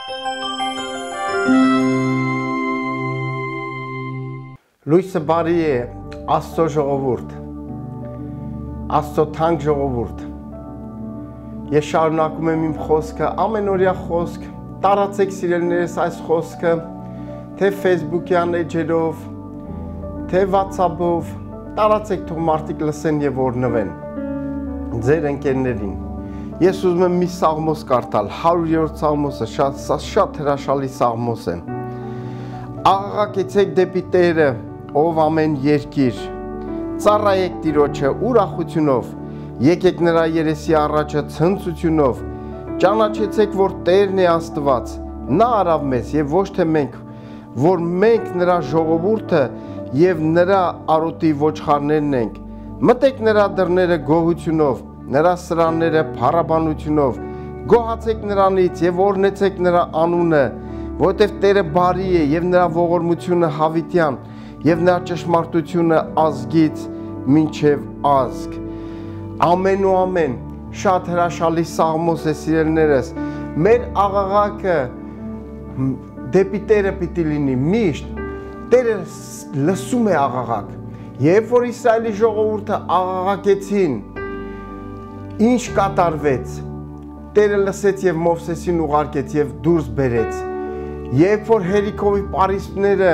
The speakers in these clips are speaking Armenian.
Լույսը բարի է, Աստծո ժողովուրդ, Աստծո թանկ ժողովուրդ։ Ես շարունակում եմ իմ խոսքը, ամենօրյա խոսք, տարածեք սիրելիներս այս խոսքը, թե Facebook-յան էջերով, թե WhatsApp-ով, տարածեք թող մարդիկ լսեն եւ օրհնվեն ձեր ընկերներին։ Ես ուզում եմ մի սաղմոս կարդալ, 100-րդ սաղմոսը, շատ հրաշալի սաղմոս է։ Աղաղակեցեք դեպի Տերը, ով ամեն երկիր, ծառայեք Տիրոջը ուրախությունով, եկեք նրա երեսի առաջը ցնծությունով, ճանաչեցեք, որ Տերն է Աստված, նա արավ մեզ եւ ոչ թե մենք, որ մենք նրա ժողովուրդը եւ նրա արոտի ոչխարներն ենք։ Մտեք նրա դռները գոհությունով, նրա սրանները փառաբանությունով, գոհացեք նրանից եւ օրհնեցեք նրա անունը, որովհետեւ Տերը բարի է եւ նրա ողորմությունը հավիտյան եւ նրա ճշմարտությունը ազգից մինչեւ ազգ։ Ամեն ու ամեն, շատ հրաշալի սաղմոս է սիրելիներս։ Մեր աղաղակը դեպի Տերը պիտի լինի միշտ։ Տերը լսում է աղաղակ։ Երբ որ Իսրայելի ժողովուրդը աղաղակեցին, ինչ կատարվեց։ Տերը լսեց եւ Մովսեսին ուղարկեց եւ դուրս բերեց։ Երբ որ Հերիքովի պարիսպները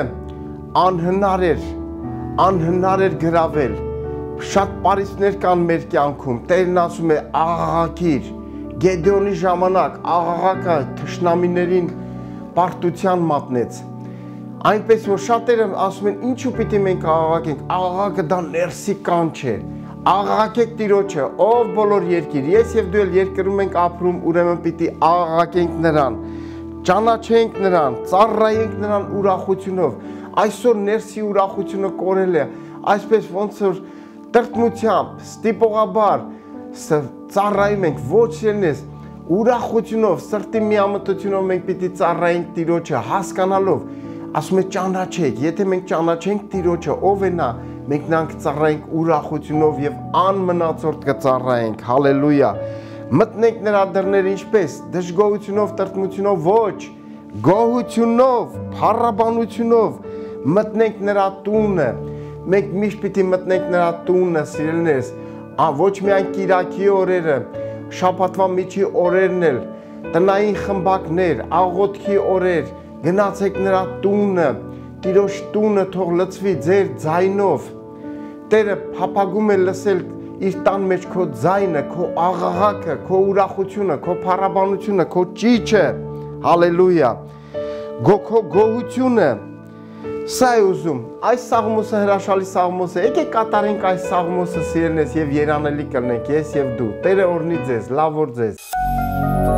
անհնար էր գրավել, շատ պարիսպներ կան մեր կյանքում, Տերն ասում է աղաղակիր, Գեդեոնի ժամանակ աղաղակը թշնամիներին պարտության մատնեց, այնպես որ շատերը ասում են ինչու պիտի մենք աղաղակենք, աղաղակը դա ներսի կանչ է, աղաղակեք Տիրոջը, ով բոլոր երկիր, ես եւ դու էլ երկրում ենք ապրում, ուրեմն պիտի աղաղակենք նրան, ճանաչենք նրան, ծառայենք նրան ուրախությունով, այսօր ներսի ուրախությունը կորել է, այսպես ոնց որ տրտմությամբ, ստիպողաբար ծառայում ենք, ոչ սիրելիներս, ուրախությունով, սրտի միամտությունով մենք պիտի ծառայենք Տիրոջը, հասկանալով, ասում է ճանաչեք, եթե մենք ճանաչենք Տիրոջը, ով է նա, մենք նրան կծառայենք ուրախությունով եւ անմնացորդ կծառայենք, հալելույա, մտնենք նրա դռները ինչպես, դժգոհությունով, տրտմությունով, ոչ, գոհությունով, փառաբանությունով, մտնենք նրա տունը, մենք միշտ պիտի մտնենք նրա տունը, սիրելիներս, ոչ միայն կիրակի օրերը, շաբաթվա միջի օրերն էլ, տնային խմբակներ, աղոթքի օրեր, գնացեք նրա տունը, Տիրոջ տունը թող լցվի ձեր ձայնով, Տերը փափագում է լսել իր տան մեջ քո ձայնը, քո աղաղակը, քո ուրախությունը, քո փառաբանությունը, քո ճիչը, հալելույա, քո գոհությունը, սա է ուզում, այս սաղմոսը հրաշալի սաղմոս է, եկեք կատարենք այս սաղմոսը սիրելիներս եւ երանելի կլինենք ես եւ դու, Տերը օրհնի ձեզ, լավ օր ձեզ։